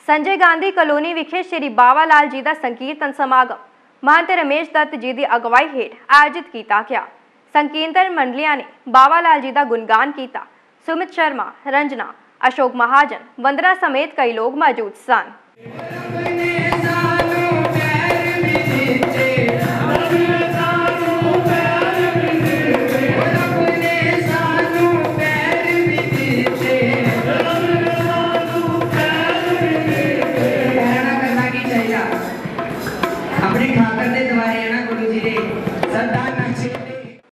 Sanjay Gandhi colony विखे श्री बाबा लाल जी का संकीर्तन समागम महंत रमेश दत्त जी की अगवाई हेठ आयोजित किया गया। संकीर्तन मंडलियां ने बाबा लाल जी का गुणगान किया। सुमित शर्मा, रंजना, अशोक महाजन, वंदना समेत कई लोग मौजूद सन।